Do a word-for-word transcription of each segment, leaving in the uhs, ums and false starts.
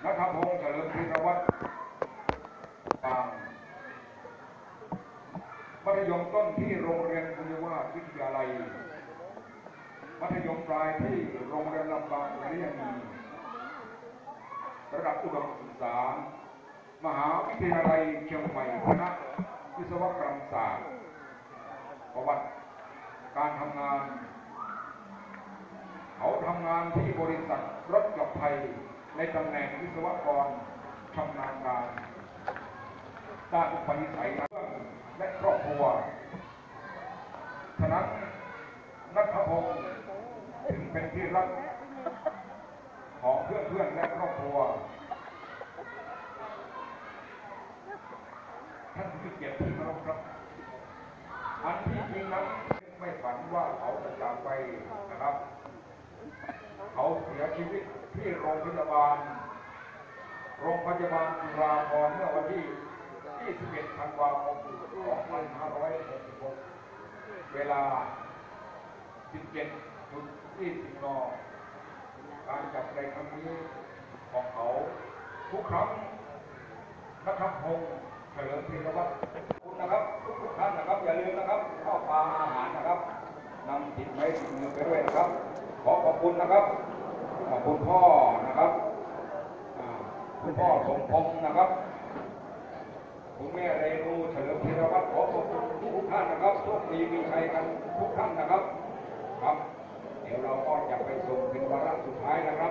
ณัฐพงษ์เฉลิมธีรวัฒน์ปางมัธยมต้นที่โรงเรียนบุญวาสวิทยาลัยมัธยมปลายที่โรงเรียนลำปางเรียนีระดับอุดมศึกษามหาวิทยาลัยเชียงใหม่คณะวิศวกรรมศาสตร์ประวัติการทำงานเขาทำงานที่บริษัทรถกลับไทยในตำแหน่งวิศวกรชำนาญการด้านอุปนิสัยและครอบครัวฉะนั้นณัฐพงษ์ถึงเป็นที่รักของเพื่อนๆและครอบครัวท่านผู้เกียรติที่เคารพครับอันที่จริงนั้นไม่ฝันว่าเขาจะจากไปนะครับเขาเสียชีวิตที่โรงพยาบาลโรงพยาบาลจุฬาภรณ์เมื่อวันที่ยี่สิบเอ็ดธันวาคมสองพันห้าร้อยหกสิบหกเวลา สิบเจ็ดนาฬิกายี่สิบ น. การจับในครั้งนี้ของเขาทุกครั้งณัฐพงษ์เฉลิมธีรวัฒน์คุณนะครับทุกๆท่านนะครับอย่าลืมนะครับข้าวปลาอาหารนะครับนำติดไม้ติดมือไปด้วยนะครับขอขอบคุณนะครับขอบคุณพ่อนะครับคุณพ่อสมพงษ์นะครับคุณแม่เรนูเฉลิมธีรวัฒน์ขอขอบคุณทุกท่านนะครับโชคดีมีชัยกันทุกท่านนะครับครับเดี๋ยวเราก็จะไปส่งเป็นวาระสุดท้ายนะครับ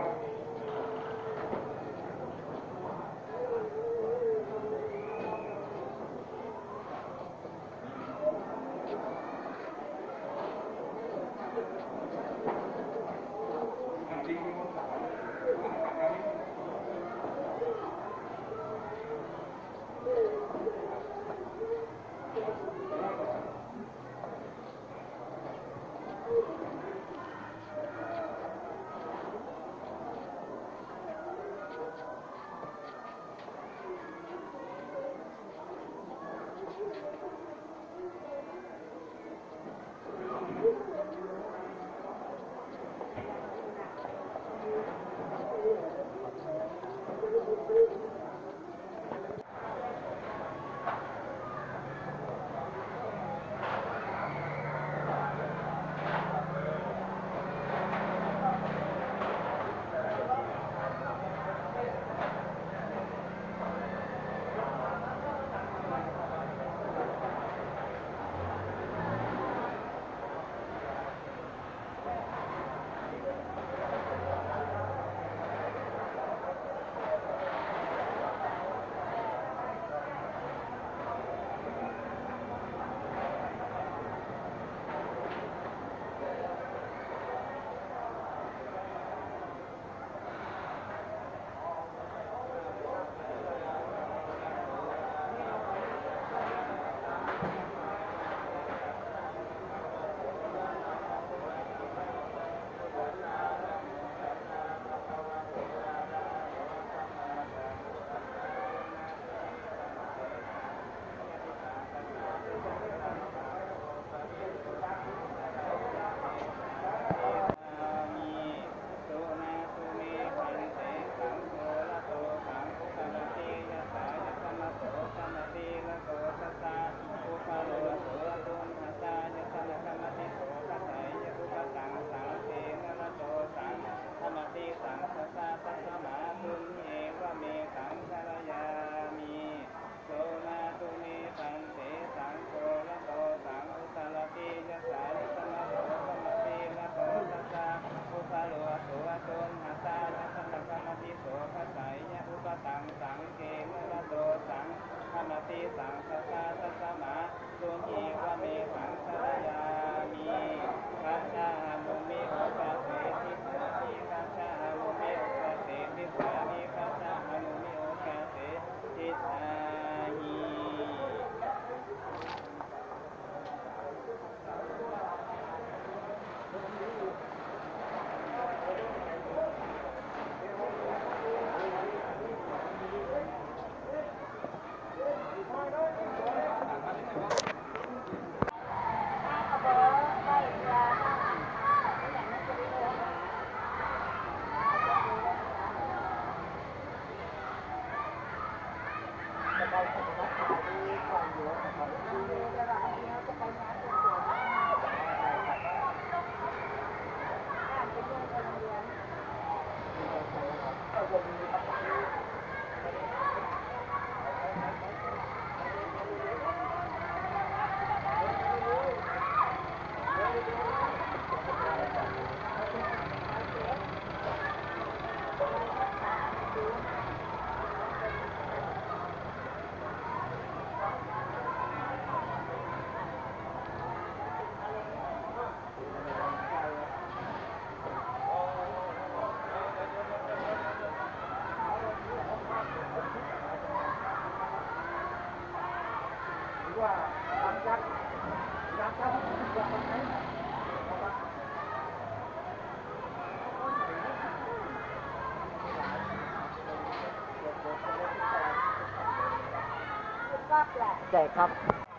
แจกครับ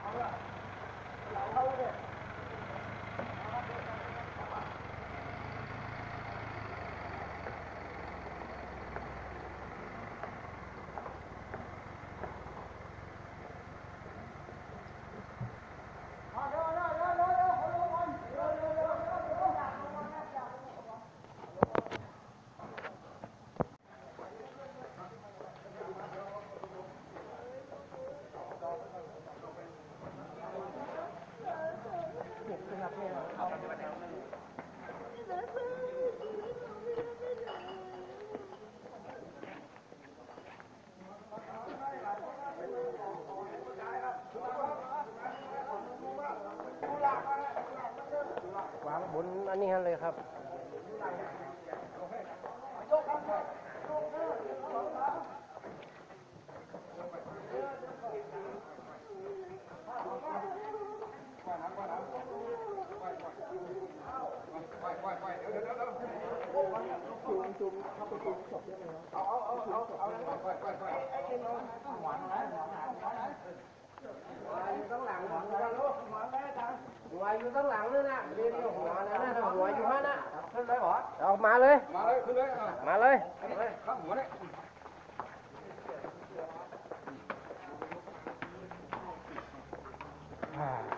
วางบนอันนี้เลยครับหัวอยู่ข้างหลังนั่นนะเรียนหัวนั่นนะหัวอยู่ข้างน่ะขึ้นเลยเหรอเอามาเลยมาเลยขึ้นเลยมาเลยข้างหัวเนี่ย